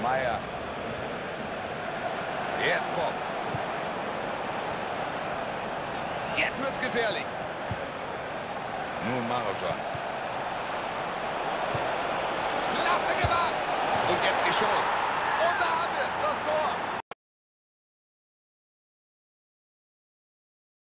Meier. Jetzt Bob. Jetzt wird's gefährlich. Nun Maroschan. Klasse gemacht!